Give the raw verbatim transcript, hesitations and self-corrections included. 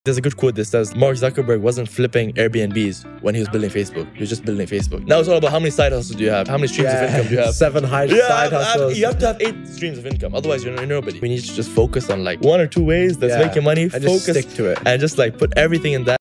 There's a good quote that says Mark Zuckerberg wasn't flipping Airbnbs when he was building Facebook. He was just building Facebook. Now it's all about how many side hustles do you have? How many streams yeah, of income do you have? Seven high yeah, side have, hustles. Have, you have to have eight streams of income. Otherwise, you're nobody. We need to just focus on like one or two ways that's yeah, making money. And Focus just stick to it. And just like put everything in that.